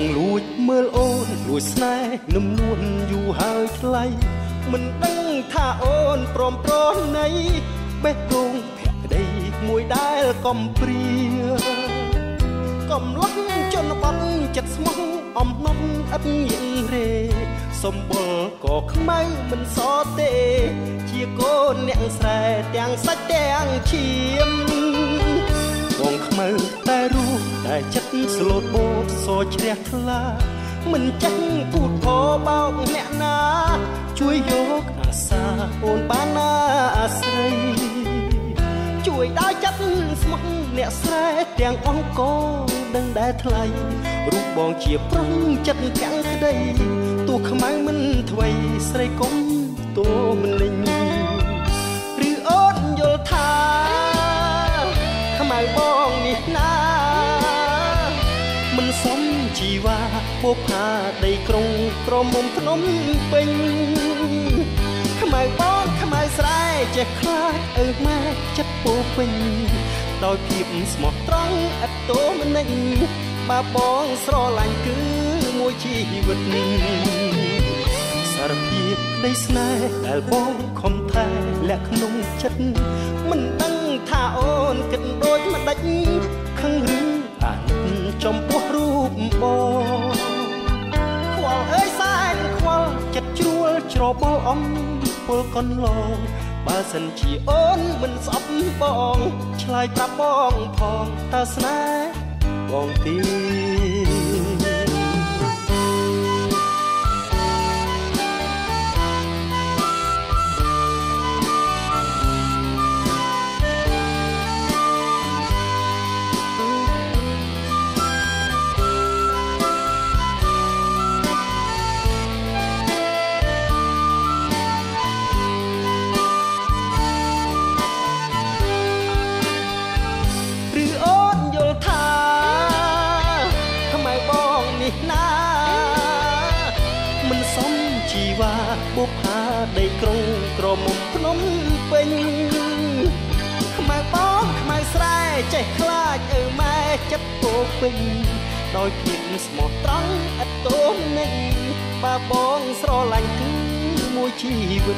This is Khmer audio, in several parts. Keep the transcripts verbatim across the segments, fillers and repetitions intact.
ងលួចមើលអូនលួចស្នេហ៍នឹមនួនយូរហើយថ្លៃមិនដឹងថាអូនព្រមប្រណីបេះដូងភក្តីមួយដែលកំព្រាកំឡុងជនបទចិត្តស្មោះអំណត់ឥតញៀងរេសម្បុរក៏ខ្មៅមិនសទេជាកូនអ្នកស្រែទាំងសាច់ទាំងឈាមបងខ្មៅតែរូបតែចិត្តស្លូតបូតសជ្រះថ្លាមិនចេះพูดផបោកអ្នកណាជួយយកអាសាអូនបានណាអាស្រ័យជួយដល់ចិត្តស្មោះអ្នកស្រែទាំងអង្គដឹងដែរថ្លៃរូបបងជាប្រុងចិត្តទាំងក្តីទោះខ្មៅមិនថ្វីស្រីគុំតួមិនលេងឬអូនយល់ថាខ្មៅបងនេះណាមិនសមជីវ៉ាពុកផាដីក្រុងក្រមុំភ្នំពេញខ្មៅបងខ្មៅស្រែចេះខ្លាចអើម៉ែចិត្តពោពេញដោយភាពស្មោះត្រង់ឥតតូមនិញបើបងស្រឡាញ់គឺមួយជីវិតសារភាពនៃស្នេហ៍ដែលបងខំថែលាក់ក្នុងចិត្តមិនដឹងថាអូនគិតដូចម្ដេចខឹងឬអាណិតចំពោះរូបបងខ្វល់អើយសែនខ្វល់ចិត្តជ្រួលច្របល់អំពលកន្លងបើសិនជាអូនមិនស្អប់បងឆ្លើយប្រាប់បងផងតើស្នេហ៍បងទីបុប្ផាដីក្រុងក្រមុំភ្នំពេញខ្មៅបងខ្មៅស្រែចេះខ្លាចអើម៉ែចិត្តពោពេញដោយភាពស្មោះត្រង់ឥតតូមនិញបើបងស្រឡាញ់គឺមួយជីវិត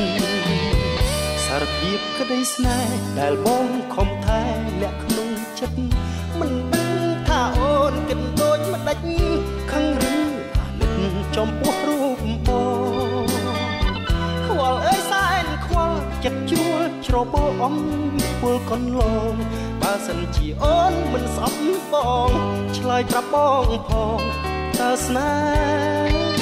សារភាពក្តីស្នេហ៍ដែលបងខំថែលាក់ក្នុងចិត្តមិនដឹងថាអូនគិតដូចម្ដេចខឹងឬអាណិតចំពោះរូបបងខ្វល់អើយសែនខ្វល់ចិត្តជ្រួលច្របល់អំពលកន្លងបើសិនជាអូនមិនស្អប់បងឆ្លើយប្រាប់បងផងតើស្នេហ៍